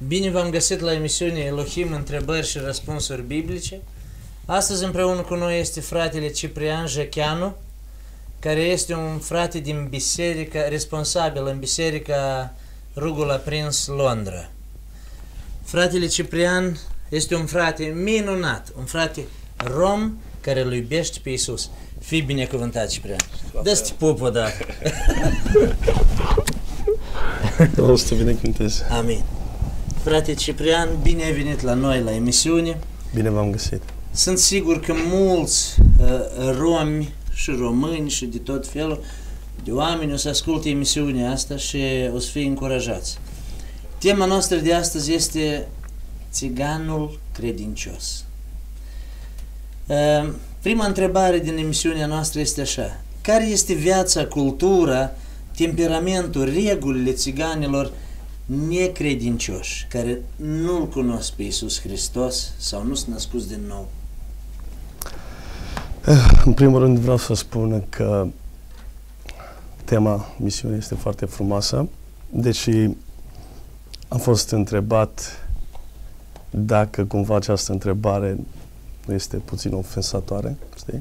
Bine v-am găsit la emisiunea Elohim, întrebări și răspunsuri biblice. Astăzi împreună cu noi este fratele Ciprian Jăcheanu, care este un frate din biserica, responsabil în biserica Rugul Aprins, Londra. Fratele Ciprian este un frate minunat, un frate rom care îl iubește pe Iisus. Fii binecuvântat, Ciprian. Dă-ți pupă, da. O să te binecuvântez. Amin. Frate Ciprian, bine ai venit la noi la emisiune. Bine v-am găsit. Sunt sigur că mulți romi și români și de tot felul de oameni o să asculte emisiunea asta și o să fie încurajați. Tema noastră de astăzi este țiganul credincios. Prima întrebare din emisiunea noastră este așa: care este viața, cultura, temperamentul, regulile țiganilor necredincioși, care nu-L cunosc pe Iisus Hristos sau nu sunt născuți din nou? În primul rând vreau să spun că tema misiunii este foarte frumoasă, deși am fost întrebat dacă cumva această întrebare nu este puțin ofensatoare, știi?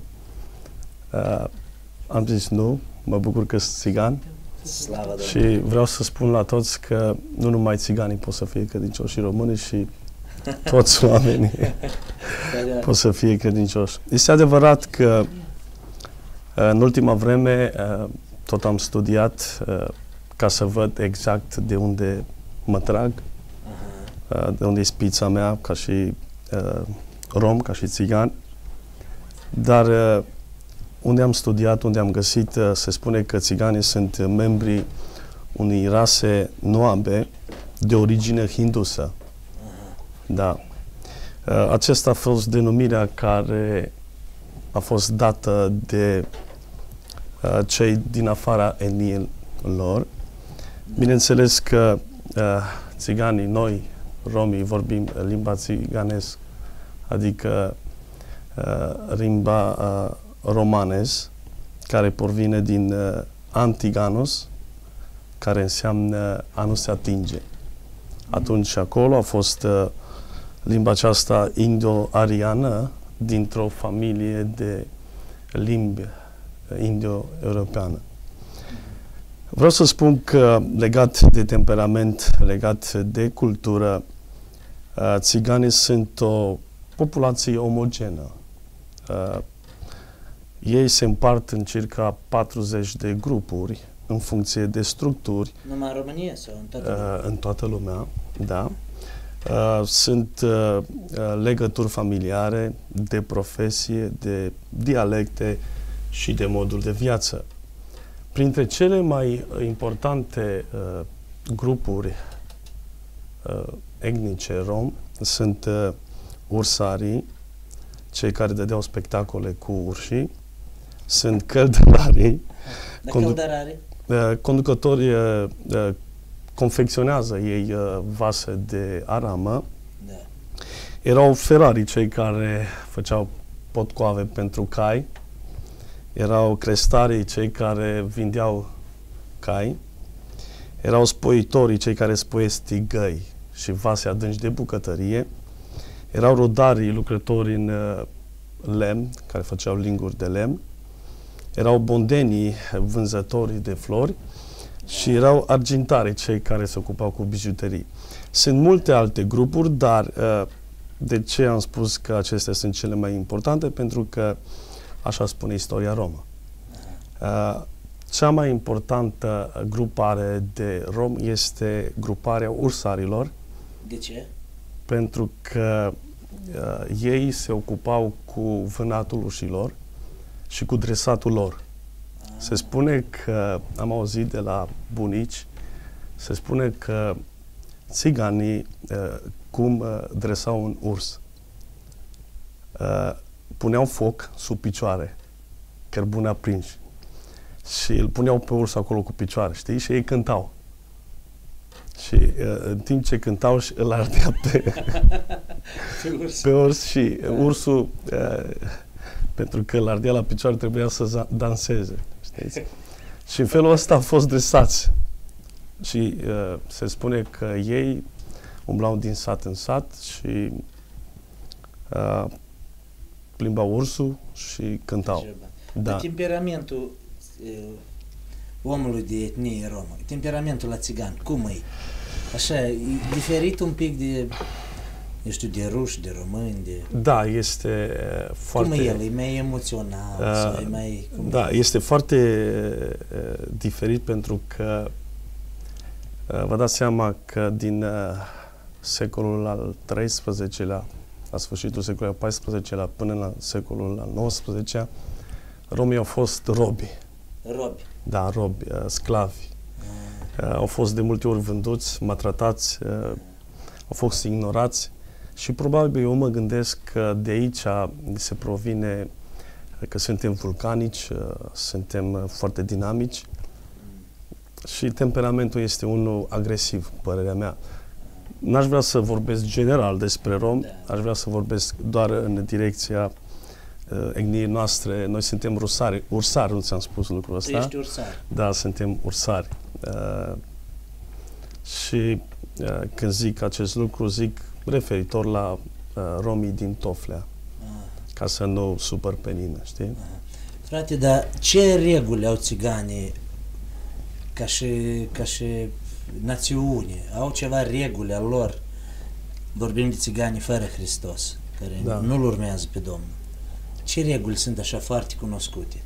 Am zis nu, mă bucur că sunt țigan. Slavă și vreau să spun la toți că nu numai țiganii pot să fie credincioși, și românii și toți oamenii pot să fie credincioși. Este adevărat că în ultima vreme tot am studiat ca să văd exact de unde mă trag, de unde e spița mea ca și rom, ca și țigan, dar unde am studiat, unde am găsit, se spune că țiganii sunt membrii unei rase noabe de origine hindusă. Da. Acesta a fost denumirea care a fost dată de cei din afara etniilor. Bineînțeles că țiganii, noi, romii, vorbim limba țiganesc, adică limba romanez, care provine din antiganus, care înseamnă a nu se atinge. Atunci acolo a fost limba aceasta indo-ariană dintr-o familie de limbi indo-europeană. Vreau să spun că legat de temperament, legat de cultură, țiganii sunt o populație omogenă. Ei se împart în circa 40 de grupuri în funcție de structuri. Numai în România sau în toată lumea? În toată lumea, da. Sunt legături familiare, de profesie, de dialecte și de modul de viață. Printre cele mai importante grupuri etnice rom sunt ursarii, cei care dădeau spectacole cu urșii, sunt căldărarii, conducători confecționează ei vase de aramă. Da. Erau ferarii, cei care făceau potcoave pentru cai. Erau crestarii, cei care vindeau cai. Erau spoitorii, cei care spoiesc tigăi și vase adânci de bucătărie. Erau rodarii, lucrători în lemn, care făceau linguri de lemn. Erau bondenii, vânzătorii de flori. Și erau argintarii, cei care se ocupau cu bijuterii. Sunt multe alte grupuri, dar de ce am spus că acestea sunt cele mai importante? Pentru că așa spune istoria romă. Cea mai importantă grupare de romi este gruparea ursarilor. De ce? Pentru că ei se ocupau cu vânatul urșilor și cu dresatul lor. Se spune că, am auzit de la bunici, se spune că țiganii cum dresau un urs. Puneau foc sub picioare, cărbune aprinși, și îl puneau pe urs acolo cu picioare, știi? Și ei cântau. Și în timp ce cântau, îl ardea pe urs și ursul, pentru că îl ardea la picioare, trebuia să danseze. Știți? Și în felul ăsta au fost dresați. Și se spune că ei umblau din sat în sat și plimbau ursul și cântau. Da. Temperamentul omului de etnie romă, temperamentul la țigan, cum e? Așa, e diferit un pic de, eu știu, de ruși, de români, de... Da, este foarte... Cum e el? E mai emoțional? Sau e mai... Da, este foarte diferit pentru că vă dați seama că din secolul al XIII-lea, la sfârșitul secolului al XIV-lea până la secolul al XIX-lea, romii au fost robi. Robi? Da, robi, sclavi. Au fost de multe ori vânduți, maltratați, au fost ignorați și probabil eu mă gândesc că de aici se provine că suntem vulcanici, suntem foarte dinamici și temperamentul este unul agresiv, părerea mea. N-aș vrea să vorbesc general despre rom, aș vrea să vorbesc doar în direcția etniei noastre. Noi suntem ursari, nu ți-am spus lucrul ăsta. Tu ești ursar. Da, suntem ursari. Și când zic acest lucru, zic referitor la romii din Toflea, ca să nu supăr pe nimeni, știi? Frate, dar ce reguli au țiganii ca și națiune? Au ceva reguli al lor? Vorbim de țiganii fără Hristos, care nu-L urmează pe Domnul. Ce reguli sunt așa foarte cunoscute?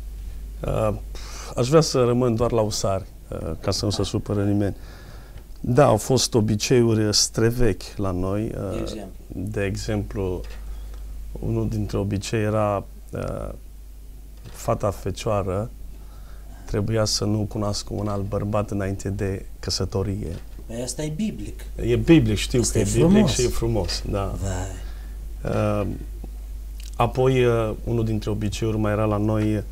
Aș vrea să rămân doar la usari, ca să nu se supără nimeni. Da, au fost obiceiuri străvechi la noi. De exemplu, unul dintre obicei era fata fecioară trebuia să nu cunoască un alt bărbat înainte de căsătorie. Păi asta e biblic. E biblic, știu asta că e biblic frumos. Și e frumos. Da. Apoi, unul dintre obiceiuri mai era la noi,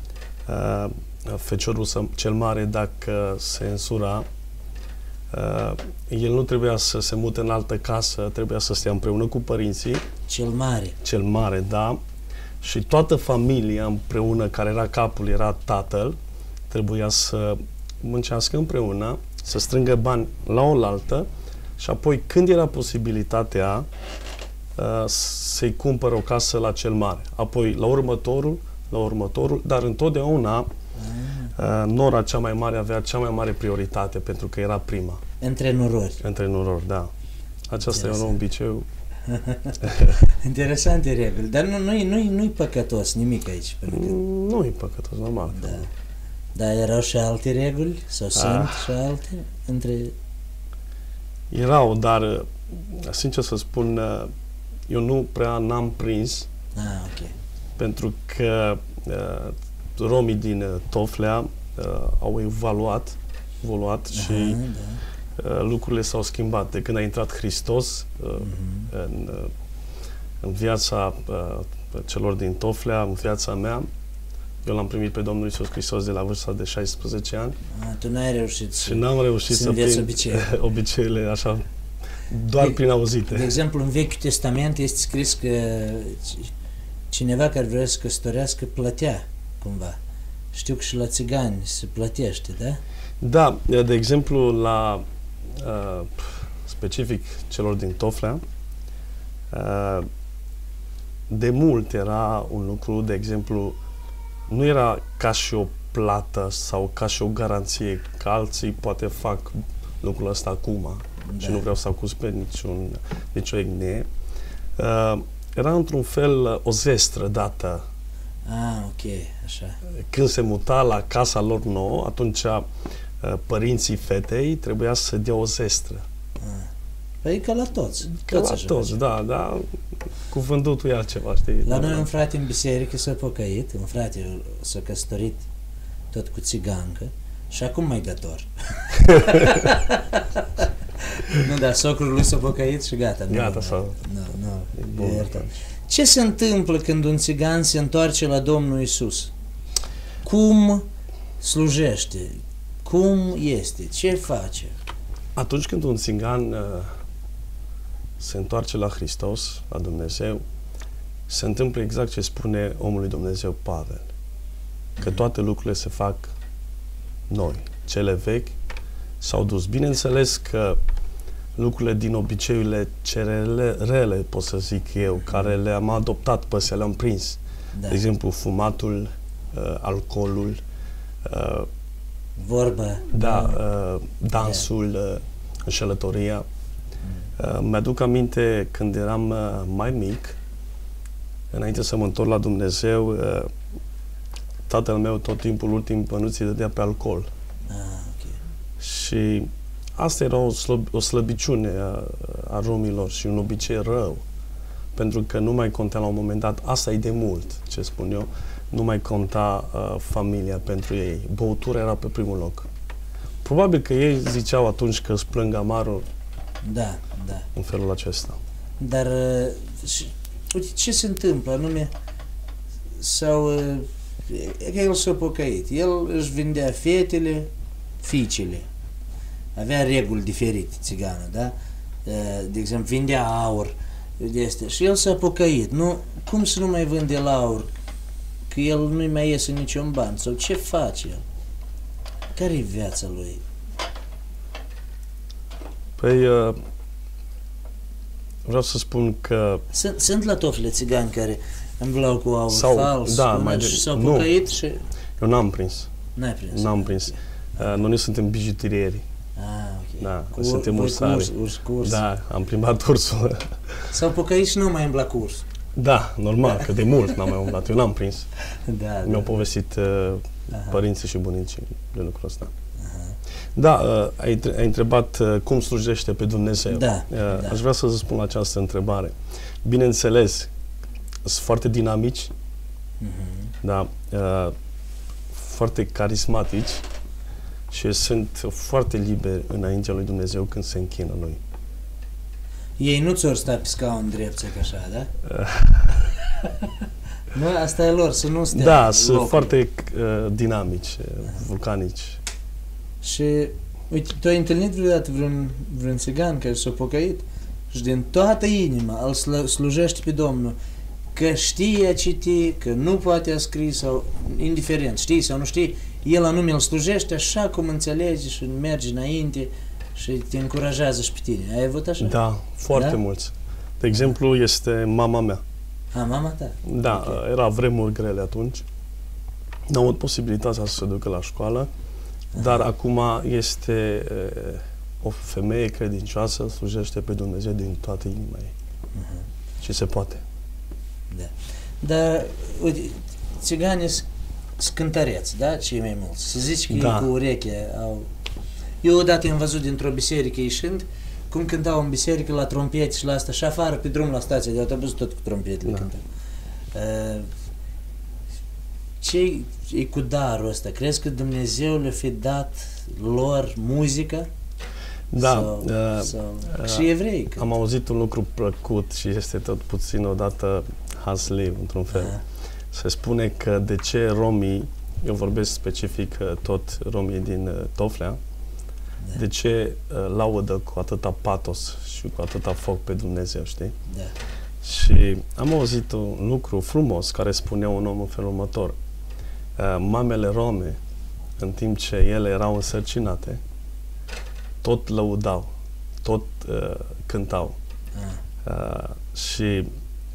feciorul cel mare, dacă se însura, el nu trebuia să se mute în altă casă, trebuia să stea împreună cu părinții. Cel mare. Cel mare, da. Și toată familia împreună, care era capul, era tatăl, trebuia să muncească împreună, să strângă bani la oaltă și apoi, când era posibilitatea, să-i cumpără o casă la cel mare. Apoi, la următorul, dar întotdeauna nora cea mai mare avea cea mai mare prioritate, pentru că era prima. Între norori. Între norori, da. Aceasta e un obiceu. Interesante reguli, dar nu-i păcătos nimic aici. Nu-i păcătos, normal. Da. Dar erau și alte reguli? Sau sunt și alte? Erau, dar, sincer să spun, eu nu prea n-am prins. Ok. Pentru că romii din Toflea au evoluat și lucrurile s-au schimbat. De când a intrat Hristos în viața celor din Toflea, în viața mea, eu l-am primit pe Domnul Iisus Hristos de la vârsta de 16 ani. Tu n-ai reușit și n-am reușit să prind obiceiurile așa, doar prin auzite. De exemplu, în Vechiul Testament este scris că cineva care vrea să căsătorească plătea cumva. Știu că și la țigani se plătește, da? Da, de exemplu, la specific celor din Toflea, de mult era un lucru, de exemplu, nu era ca și o plată sau ca și o garanție, că alții poate fac lucrul ăsta acum și nu vreau să acuz pe nicio etnie. Era într-un fel o zestră dată. Ok, așa. Când se muta la casa lor nouă, atunci părinții fetei trebuia să dea o zestră. Păi ca la toți. Ca la toți, da, dar cuvântul e altceva, știi? La noi un frate în biserică s-a pocăit, un frate s-a căsătorit tot cu țigancă și acum mai dator. Nu, dar socrul lui s-a pocăit și gata. Gata, sau... Nu. Ce se întâmplă când un țigan se întoarce la Domnul Iisus? Cum slujește? Cum este? Ce face? Atunci când un țigan se întoarce la Hristos, la Dumnezeu, se întâmplă exact ce spune omul lui Dumnezeu Pavel. Că toate lucrurile se fac noi. Cele vechi s-au dus. Bineînțeles că lucrurile din obiceiurile rele, pot să zic eu, care le-am adoptat pe astea, le-am prins. Da. De exemplu, fumatul, alcoolul, vorba. da, dansul, înșelătoria. Mi-aduc aminte când eram mai mic, înainte să mă întorc la Dumnezeu, tatăl meu tot timpul, ultim bănuții, dădea pe alcool. Okay. Și asta era o slăbiciune a romilor și un obicei rău. Pentru că nu mai conta la un moment dat, asta e de mult, ce spun eu, nu mai conta familia pentru ei. Băutura era pe primul loc. Probabil că ei ziceau atunci că îți plâng amarul. Da. În felul acesta. Dar, uite, ce se întâmplă anume? Sau, că el s-a pocăit. El își vindea fetele, fiicele. Avea reguli diferite, țiganul, da? De exemplu, vindea aur de astea. Și el s-a pocăit. Nu, cum să nu mai vânde la aur? Că el nu-i mai iese niciun ban. Sau ce face el? Care-i viața lui? Păi, vreau să spun că... Sunt la Tofle țigani care îmblau cu aur fals, și s-au pocăit și... Eu n-am prins. N-ai prins? N-am prins. Noi nu suntem bijuterieri. Ok. Da, suntem ursari. Urs. Da, am plimbat ursul. S-au pocăit și nu mai îmbla cu urs. Da, normal, că de mult n-am mai umblat. Eu n-am prins. Da. Mi-au povestit părinții și bunicii de lucrul ăsta. Da, ai întrebat cum slujește pe Dumnezeu. Da. Aș vrea să răspund la această întrebare. Bineînțeles, sunt foarte dinamici, da, foarte carismatici și sunt foarte liberi înaintea lui Dumnezeu când se închină lui. Ei nu ți-or sta pe scaun drept, ca așa, da? Nu, asta e lor, să nu stea. Da, sunt foarte dinamici, vulcanici. Și, uite, tu ai întâlnit vreodată vreun țigan care s-a pocăit și din toată inima îl slujește pe Domnul, că știe a citi, că nu poate a scrie sau indiferent, știi sau nu știi, el anume îl slujește așa cum înțelege și merge înainte și te încurajează și pe tine. Ai avut așa? Da, foarte mulți. De exemplu, este mama mea. Mama ta? Da, okay. Era vremuri grele atunci. Nu am avut posibilitatea să se ducă la școală, dar acum este o femeie credincioasă, slujește pe Dumnezeu din toată inima ei. Și se poate. Da. Dar, uite, țiganii sunt cântăreți, da? Cei mai mulți. Să zici că ei cu ureche au... Eu odată am văzut dintr-o biserică ieșind, cum cântau în biserică la trompete și la asta, și afară pe drum la stația de autobuz tot cu trompetele cântau. Ce-i cu darul ăsta? Crezi că Dumnezeu le-a fi dat lor muzică? Da. Și evrei. Am auzit un lucru plăcut și este tot puțin odată hasliv, într-un fel. Se spune că de ce romii, eu vorbesc specific tot romii din Toflea, de ce laudă cu atâta patos și cu atâta foc pe Dumnezeu, știi? Da. Și am auzit un lucru frumos care spunea un om în felul următor. Mamele rome, în timp ce ele erau însărcinate, tot lăudau, tot cântau. Și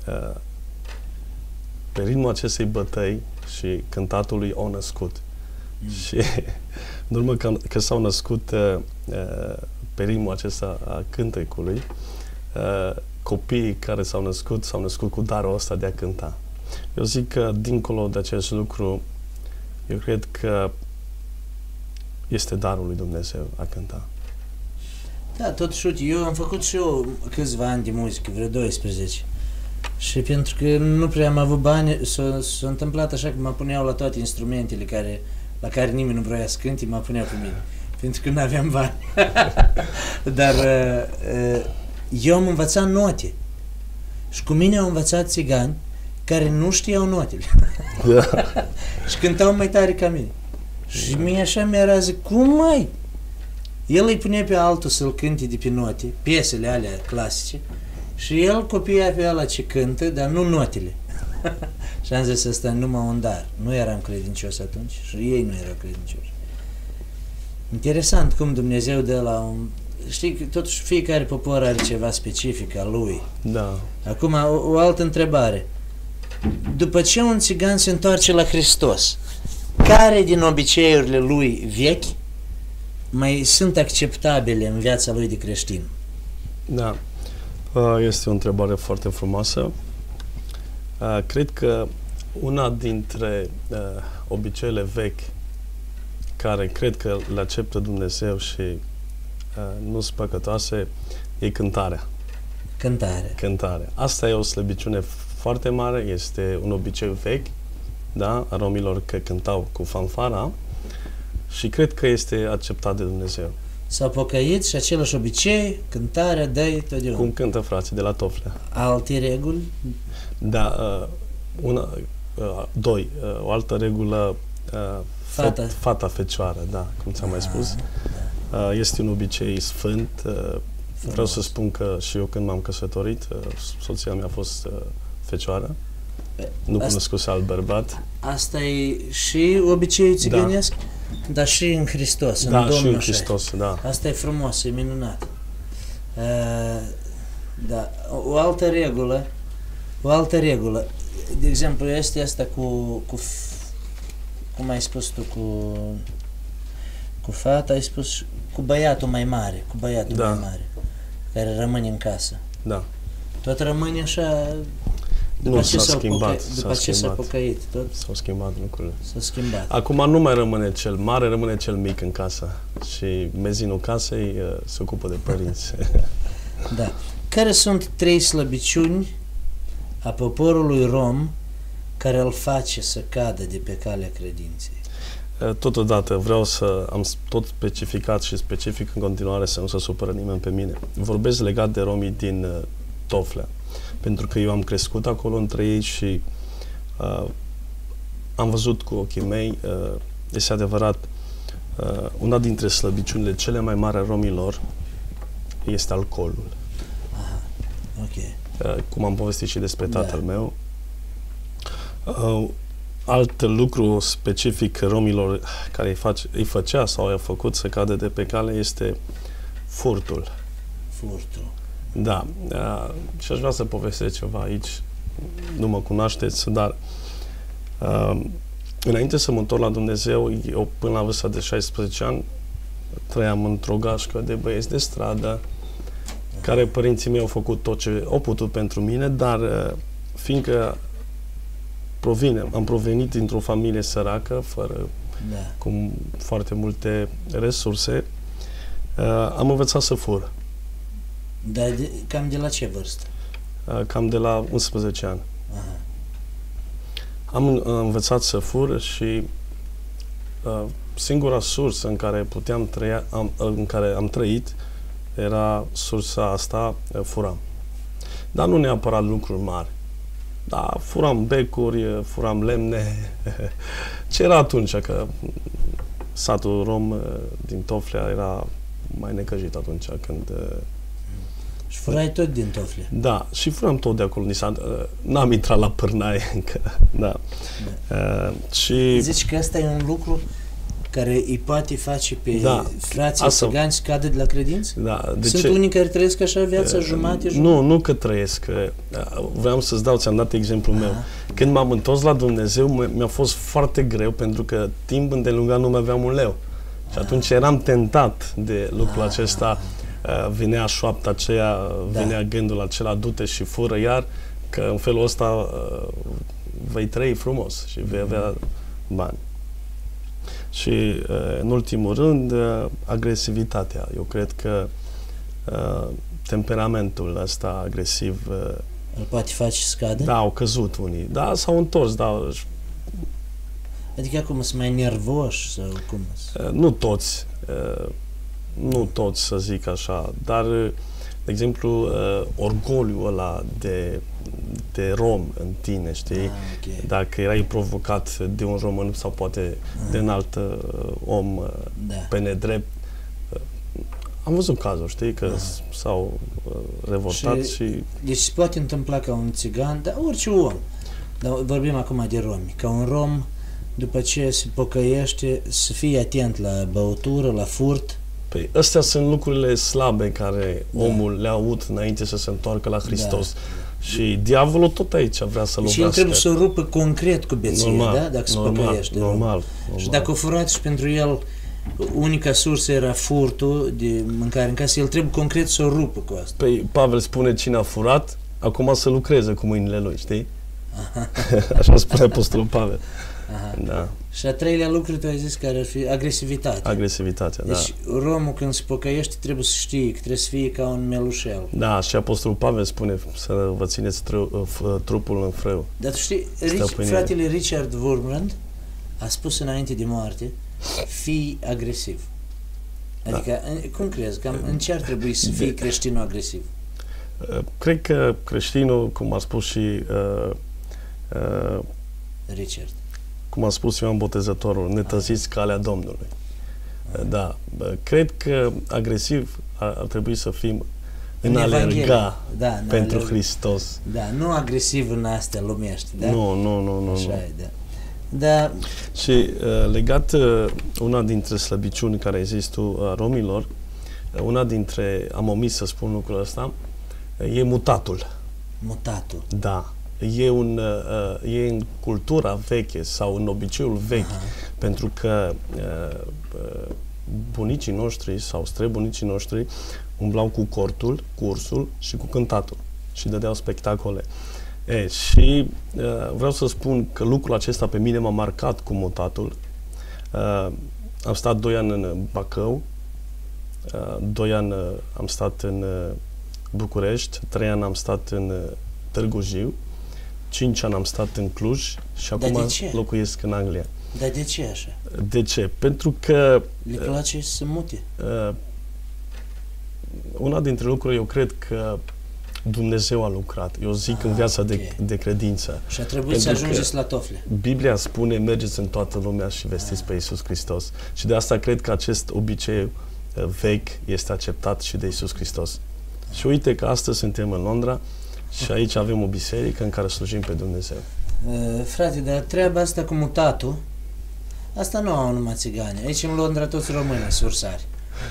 pe ritmul acestei bătăi și cântatului au născut. Și în urmă că s-au născut pe ritmul acesta a cântecului, copiii care s-au născut cu darul ăsta de a cânta. Eu zic că dincolo de acest lucru, eu cred că este darul lui Dumnezeu a cânta. Da, totuși, eu am făcut și eu câțiva ani de muzică, vreo 12. Și pentru că nu prea am avut bani, s-a întâmplat așa că mă puneau la toate instrumentele la care nimeni nu vrea să cânte, mă puneau pe mine. Pentru că nu aveam bani. Dar eu am învățat note. Și cu mine au învățat țigani care nu știau notele. Și cântau mai tare ca mine. Și mie așa mi-era zic, cum mai? El îi punea pe altul să-l cânte de pe note, piesele alea clasice, și el copia pe ăla ce cântă, dar nu notele. Și am zis, ăsta e numai un dar. Nu eram credincios atunci și ei nu erau credincioși. Interesant cum Dumnezeu dă la știi că totuși fiecare popor are ceva specific al lui. Da. Acum, o altă întrebare. După ce un țigan se întoarce la Hristos, care din obiceiurile lui vechi mai sunt acceptabile în viața lui de creștin? Da. Este o întrebare foarte frumoasă. Cred că una dintre obiceiurile vechi care cred că le acceptă Dumnezeu și nu sunt păcătoase e cântarea. Cântarea. Asta e o slăbiciune foarte mare, este un obicei vechi, da, a romilor că cântau cu fanfara și cred că este acceptat de Dumnezeu. S-au pocăit și același obicei, cântarea, dă-i totdeauna. Cum cântă frații de la Toflea. Alte reguli? Da, o altă regulă, fata fecioară, da, cum ți-am mai spus. Da. Este un obicei sfânt. Vreau să spun că și eu când m-am căsătorit, soția mea a fost fecioară. Nu cunoscuse alt bărbat. Asta e și obiceiul țigănesc, dar și în Hristos, da, în Domnul. Și în Hristos, da. Asta e frumos, e minunat. Da, o altă regulă, de exemplu, este asta cum ai spus tu, cu fata, ai spus cu băiatul mai mare, mai mare, care rămâne în casă. Da. Tot rămâne așa. Nu s-a schimbat. După ce s-a pocăit, tot? S-au schimbat lucrurile. S-a schimbat. Acum nu mai rămâne cel mare, rămâne cel mic în casă. Și mezinul casei se ocupă de părinți. Da. Care sunt 3 slăbiciuni a poporului rom care îl face să cadă de pe calea credinței? Totodată vreau să am tot specificat și specific în continuare să nu se supără nimeni pe mine. Vorbesc legat de romii din Toflea. Pentru că eu am crescut acolo între ei și am văzut cu ochii mei, este adevărat, una dintre slăbiciunile cele mai mari a romilor este alcoolul. Aha, ok. Cum am povestit și despre tatăl meu. Alt lucru specific romilor care îi făcea sau i-a făcut să cadă de pe cale este furtul. Furtul. Da, și aș vrea să povestesc ceva aici. Nu mă cunoașteți, dar înainte să mă întorc la Dumnezeu, eu până la vârsta de 16 ani trăiam într-o gașcă de băieți de stradă, care părinții mei au făcut tot ce au putut pentru mine, dar fiindcă am provenit dintr-o familie săracă, cu foarte multe resurse, am învățat să fur. Dar cam de la ce vârstă? Cam de la 11 ani. Aha. Am învățat să fur și singura sursă în care puteam trăia, în care am trăit, era sursa asta, furam. Dar nu neapărat lucruri mari. Da, furam becuri, furam lemne. Ce era atunci? Că satul rom din Toflea era mai necăjit atunci când... Și furai tot din Toflea? Da, și furam tot de acolo. N-am intrat la pârnaie încă. Da. Și... Zici că ăsta e un lucru care îi poate face pe frații țigani să cadă de la credință? Da. Sunt unii care trăiesc așa viața jumate? Nu că trăiesc. Vreau să-ți dau, ți-am dat exemplul meu. Când m-am întors la Dumnezeu, mi-a fost foarte greu, pentru că timp îndelungat nu mai aveam un leu. Și atunci eram tentat de lucrul acesta. Venea șoapta aceea, venea gândul acela, du-te și fură iar, că în felul ăsta vei trăi frumos și vei avea bani. Și în ultimul rând, agresivitatea. Eu cred că temperamentul ăsta agresiv îl poate face să scadă? Da, au căzut unii. Da, s-au întors, da. Adică acum sunt mai nervoși sau cum? Nu toți. Nu toți, să zic așa, dar, de exemplu, orgoliul ăla de rom în tine, știi? Okay. Dacă erai provocat de un român sau poate de un alt om pe nedrept, am văzut cazuri, știi, că s-au revoltat și... Deci se poate întâmpla ca un țigan, dar orice om, dar vorbim acum de romi, ca un rom, după ce se pocăiește, să fie atent la băutură, la furt, Păi astea sunt lucrurile slabe care omul le-a avut înainte să se întoarcă la Hristos. Și diavolul tot aici vrea să lovească. Și el trebuie să o rupă concret cu beție, da? Dacă se păcăiește. Normal. Și dacă a furat și pentru el unica sursă era furtul de mâncare în casă, el trebuie concret să o rupă cu asta. Păi Pavel spune cine a furat, acum să lucreze cu mâinile lui, știi? Așa spune Apostolul Pavel. Da. Și a treilea lucru, tu ai zis, care ar fi agresivitatea. Agresivitatea, da. Deci romul când se pocăiește trebuie să știe că trebuie să fie ca un melușel. Da, și Apostolul Pavel spune să vă țineți trupul în frâu. Dar tu știi, fratele Richard Wurmbrand a spus înainte de moarte, fii agresiv. Adică, cum crezi? În ce ar trebui să fie creștinul agresiv? Cred că creștinul, cum a spus și Richard. Cum a spus Ioan Botezătorul, netăziți calea Domnului. Da, cred că agresiv ar trebui să fim în alerga pentru Hristos. Da, nu agresiv în astea lumești, da? Nu. Așa e, da. Da. Și legat una dintre slăbiciuni care există a romilor, una dintre, am omis să spun lucrul ăsta, e mutatul. Mutatul. Da. E în cultura veche sau în obiceiul vechi, pentru că bunicii noștri sau străbunicii noștri umblau cu cortul, cu ursul și cu cântatul și dădeau spectacole. Și vreau să spun că lucrul acesta pe mine m-a marcat cu mutatul. Am stat 2 ani în Bacău, 2 ani am stat în București, 3 ani am stat în Târgu Jiu, 5 ani am stat în Cluj și acum locuiesc în Anglia. Dar de ce așa? De ce? Pentru că le place să se mute. Una dintre lucruri, eu cred că Dumnezeu a lucrat. Eu zic în viața de credință. Și a trebuit să ajungeți la Tofle. Biblia spune, mergeți în toată lumea și vestiți pe Iisus Hristos. Și de asta cred că acest obicei vechi este acceptat și de Iisus Hristos. Și uite că astăzi suntem în Londra și aici avem o biserică în care slujim pe Dumnezeu. Frate, dar treaba asta cu mutatul, asta nu au numai țigani. Aici în Londra toți români, sursari.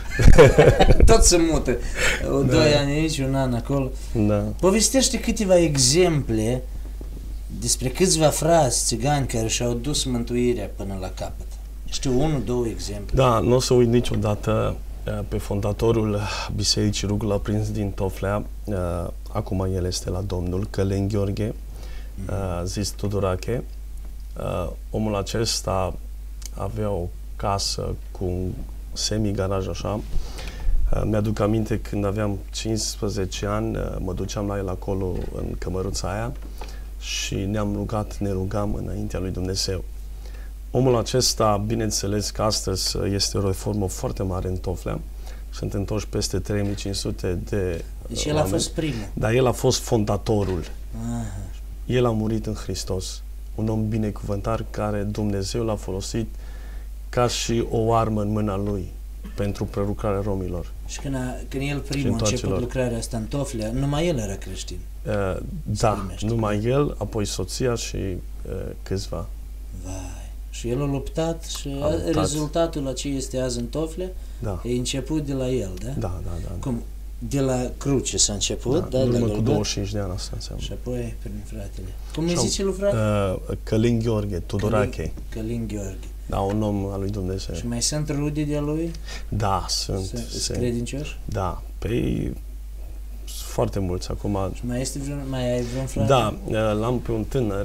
Toți se mută. 2 ani aici, 1 an acolo. Da. Povestește câteva exemple despre câțiva frați țigani care și-au dus mântuirea până la capăt. Știu 1-2 exemple. Da, nu o să uit niciodată pe fondatorul Bisericii Rugul Aprins din Toflea. Acum el este la Domnul, Călin Gheorghe, zis Tudorache. Omul acesta avea o casă cu un semi-garaj așa. Mi-aduc aminte când aveam 15 ani, mă duceam la el acolo în cămăruța aia și ne rugam înaintea lui Dumnezeu. Omul acesta, bineînțeles că astăzi este o reformă foarte mare în Toflea. Sunt întorși peste 3500 de Deci el a fost primul. Dar el a fost fondatorul. El a murit în Hristos. Un om binecuvântat care Dumnezeu l-a folosit ca și o armă în mâna lui pentru prelucrarea romilor. Și când el primul a început lucrarea asta în Toflea, numai el era creștin. Da, numai el, apoi soția și câțiva. Vai. Și el a luptat și rezultatul la ce este azi în Toflea e început de la el, da? Da. Cum? De la cruce s-a început, da? În urmă cu 25 de ani asta înseamnă. Și apoi prin fratele. Cum îi zice lui frate? Călin Gheorghe, Tudorache. Călin Gheorghe. Da, un om al lui Dumnezeu. Și mai sunt rude de-a lui? Da, sunt. Credincioși? Da, păi foarte mulți acum. Și mai ai vreun frate? Da, l-am pe un tânăr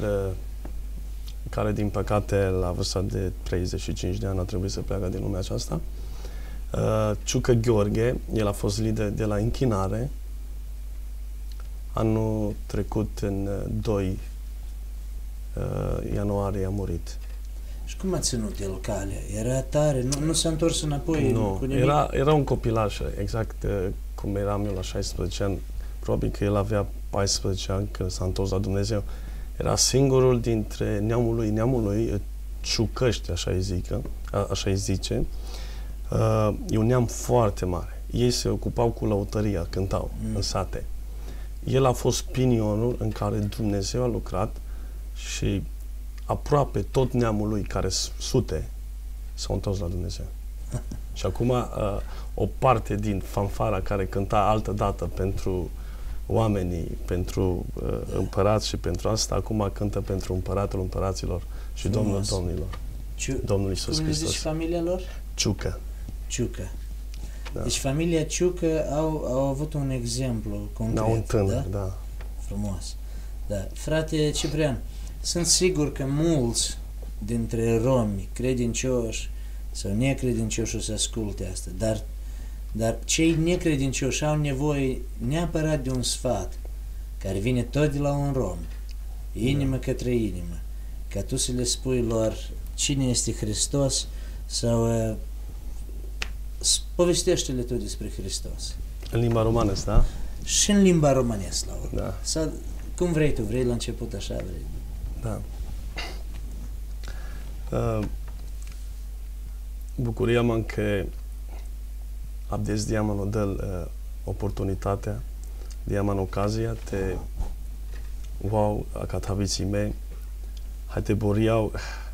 care, din păcate, la vârsta de 35 de ani a trebuit să pleacă din lumea aceasta. Ciucă Gheorghe, el a fost lider de la închinare. Anul trecut, în 2 ianuarie, a murit. Și cum a ținut el calea? Era tare? Nu s-a întors înapoi? Nu, era un copilaș, exact cum eram eu la 16 ani. Probabil că el avea 14 ani când s-a întors la Dumnezeu. Era singurul dintre neamul lui, ciucăști, așa îi zice. E un neam foarte mare. Ei se ocupau cu lăutăria, cântau în sate. El a fost pinionul în care Dumnezeu a lucrat și aproape tot neamul lui, care sute, s-au întors la Dumnezeu. Și acum o parte din fanfara care cânta altă dată pentru oamenii, pentru împărați și pentru asta, acum cântă pentru împăratul împăraților și Domnul domnilor. Domnul Iisus Hristos. Cum zici familia lor? Ciucă. Ciucă. Da. Deci familia Ciucă au avut un exemplu concret. Un tânăr, da? Da. Frumos. Da. Frate Ciprian, sunt sigur că mulți dintre romi credincioși sau necredincioși o să asculte asta, dar cei necredincioși au nevoie neapărat de un sfat care vine tot de la un rom, inimă către inimă, ca tu să le spui lor cine este Hristos sau povestește-le tu despre Hristos. În limba română, da? Și în limba românească, la urmă. Da. Sau cum vrei tu, vrei la început așa, vrei. Da. Bucuria mea că abdes diamant o dă oportunitatea, diamant ocazia, te wow, acataviții mei, hai te boriau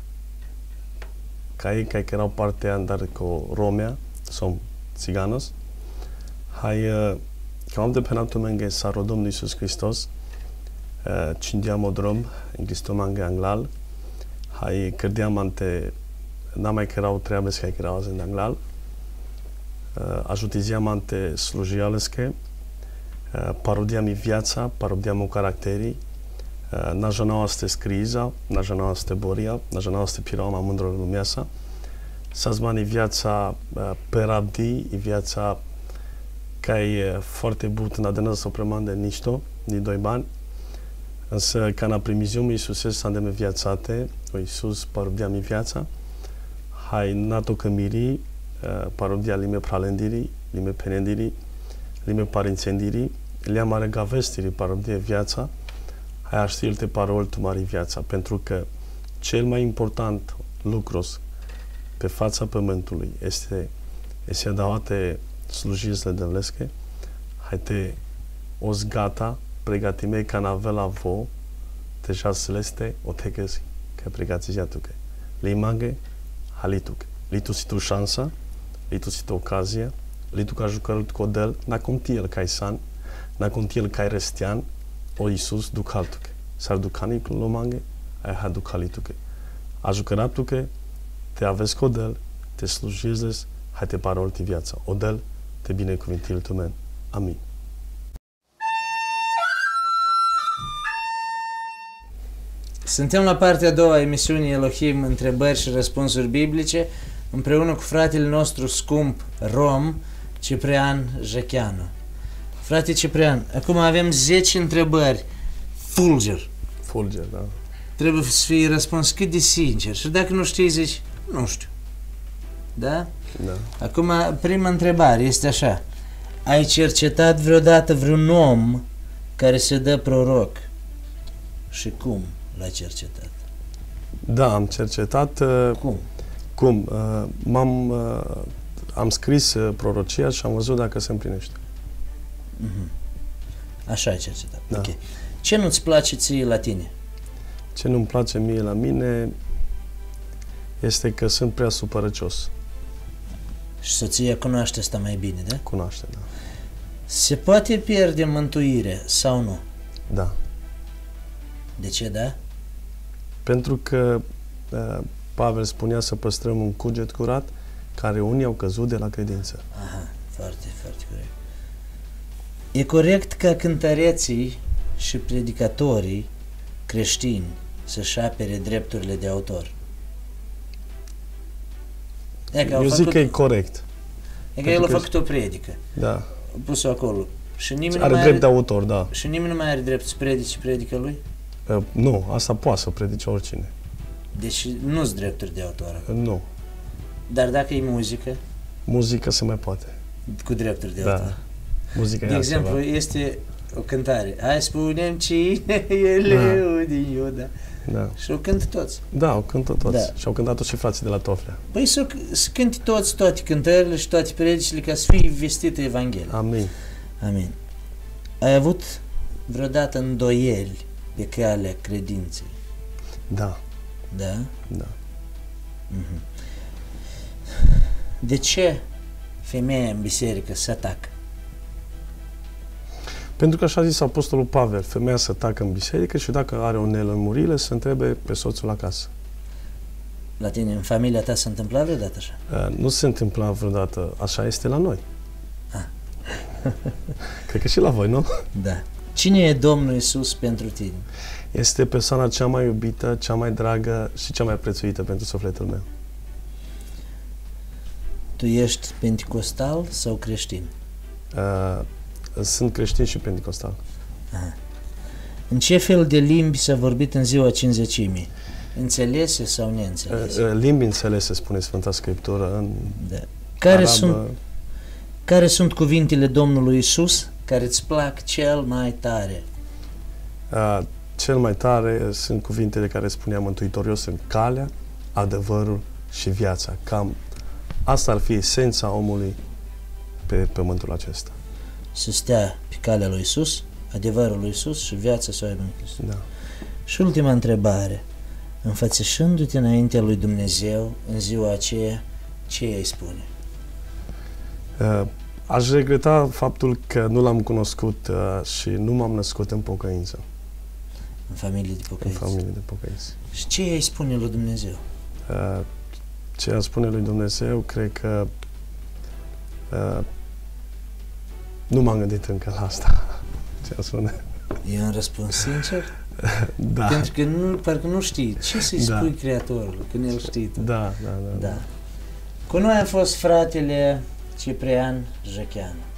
ca ei care erau partea dar cu Romea, sau țiganos, hai că am de penaptul menge saro Domnul Iisus Hristos, cindiam o drum, în Cristomange anglal, hai cărdeam ante n-am mai erau treabă care erau azi în anglal, ajutiziam ante slujialeske, parodiam i viața, parodiam o caracterii, naša noastră scriza, naša noastră boria, naša noastră piroma mândră lumeasa, sazmani viața perabdi, i viața ca e foarte butna de nas opremande ništo, ni doi bani, însă ca na primizium Iisuse s-a îndemne viața te, o Iisus parodiam i viața, hai nato câmiri, parodia lime pralendiri, lime penendiri, lime parințendiri, le-am are gavestiri parodie viața, hai aștilte parol tu mari viața, pentru că cel mai important lucru pe fața pământului este dawate slujizle devleske, hai te os gata, pregatime ca navela vo, te celeste o te găsi, că pregația tu că limange halituk, litu si tu șansa, litu si tu ocazia, litu ca jucărut codel, na contiel ca san, na contiel ca restian, o Iisus duc altuke. S-ar ducani cu lomange, ai ha duc halituke. A jucăratuke, te aveți codel, te slujizles, hai te parolti viața. Odel, te binecuvintil tu men. Amin. Suntem la partea a doua a emisiunii Elohim, întrebări și răspunsuri biblice, împreună cu fratele nostru scump rom, Ciprian Jecheanu. Frate Ciprian, acum avem 10 întrebări. Fulger. Fulger, da. Trebuie să fie răspuns cât de sincer. Și dacă nu știi, zici, nu știu. Da? Da. Acum, prima întrebare este așa. Ai cercetat vreodată vreun om care se dă proroc? Și cum l-ai cercetat? Da, am cercetat. Cum? Am scris prorocia și am văzut dacă se împlinește. Așa ai cercetat. Da. Ok. Ce nu-ți place ție la tine? Ce nu-mi place mie la mine este că sunt prea supărăcios. Și soția cunoaște asta mai bine, da? Cunoaște, da. Se poate pierde mântuirea sau nu? Da. De ce da? Pentru că Pavel spunea să păstrăm un cuget curat, care unii au căzut de la credință. Aha, foarte, foarte corect. E corect ca cântăreții și predicatorii creștini să-și apere drepturile de autor? Eu zic că e corect. E că el a făcut o predică. Da. A pus-o acolo. Și nimeni are drept de autor, da. Și nimeni nu mai are drept să predice predica lui? Nu, asta poate să predice oricine. Deci nu-s drepturi de autor. Nu. Dar dacă e muzică? Muzică se mai poate. Cu drepturi de da. autor. Muzica de exemplu, este o cântare. Hai spune-mi cine e leu din Iuda. Da. Și o cântă toți. Da, o cântă toți. Da. Și au cântat-o și frații de la Toflea. Păi să cânte toți toate cântările și toate predicile ca să fie vestită Evanghelia. Amin. Amin. Ai avut vreodată îndoieli pe calea credinței? Da. Da? Da. De ce femeia în biserică se atacă? Pentru că așa a zis Apostolul Pavel, femeia se atacă în biserică și dacă are o nelămurire, să întrebe pe soțul acasă. La tine, în familia ta se întâmpla vreodată așa? Nu se întâmpla vreodată, așa este la noi. Ah. Cred că și la voi, nu? Da. Cine e Domnul Iisus pentru tine? Este persoana cea mai iubită, cea mai dragă și cea mai prețuită pentru sufletul meu. Tu ești penticostal sau creștin? Sunt creștin și penticostal. Aha. În ce fel de limbi s-a vorbit în ziua Cincizecimii? Înțelese sau neînțelese? Limbi înțelese, spune Sfânta Scriptură, în Da. arabă. Care sunt cuvintele Domnului Iisus care îți plac cel mai tare? Cel mai tare sunt cuvintele care spunea Mântuitorul: eu sunt calea, adevărul și viața. Cam asta ar fi esența omului pe pământul acesta. Să stea pe calea lui Iisus, adevărul lui Iisus și viața să o aibă în Hristos. Da. Și ultima întrebare. Înfățișându-te înaintea lui Dumnezeu în ziua aceea, ce îi spune? Aș regreta faptul că nu l-am cunoscut și nu m-am născut în pocăință. În familie de pocăință. În familie de pocăință. Și ce îi spune lui Dumnezeu? Ce a spune lui Dumnezeu, cred că nu m-am gândit încă la asta. Ce a spune? E un răspuns sincer? Da. Pentru că parcă nu știi. Ce să-i spui Creatorului când el știe tu? Da. Cu noi a fost fratele Ciprian Jăcheanu.